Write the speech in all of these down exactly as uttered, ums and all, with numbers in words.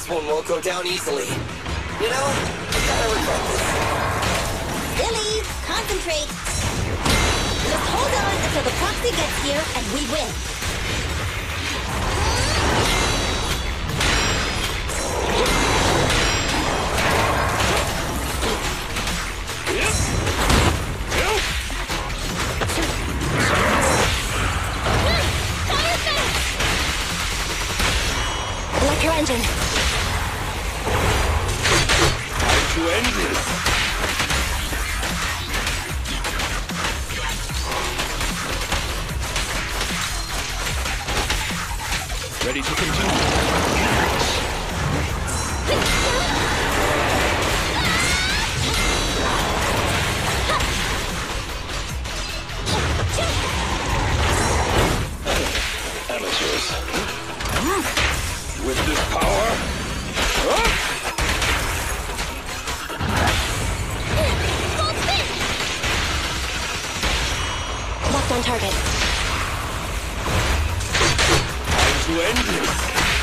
one won't go down easily. You know, I kinda regret this. Billy, concentrate. Just hold on until the proxy gets here and we win. Electro engine. Time to end this. Ready to continue. Amateurs. With this power. Huh? Locked on target. Time to end this.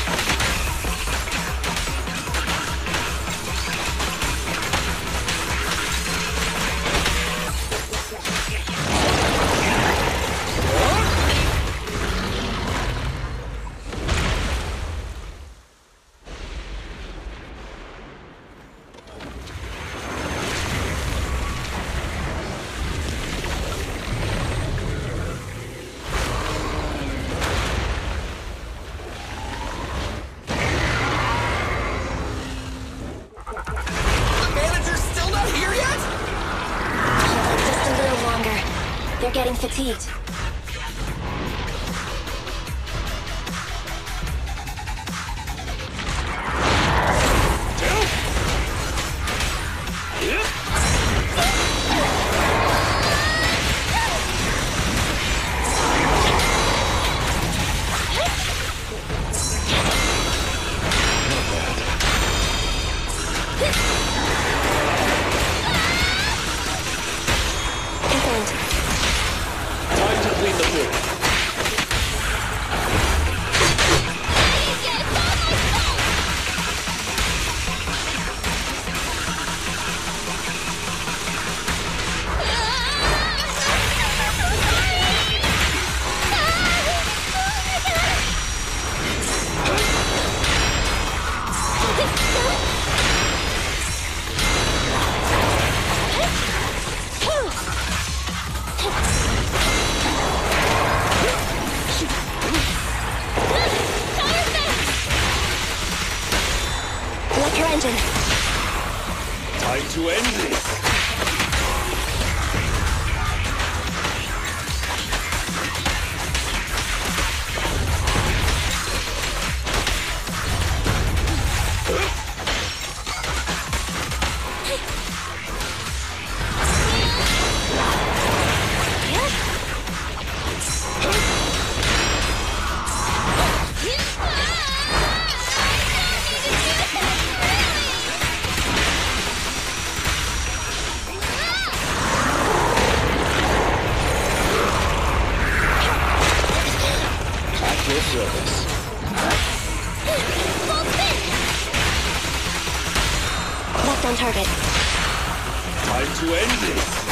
They're getting fatigued. Engine. Time to end this. Service. Locked on target. Time to end this.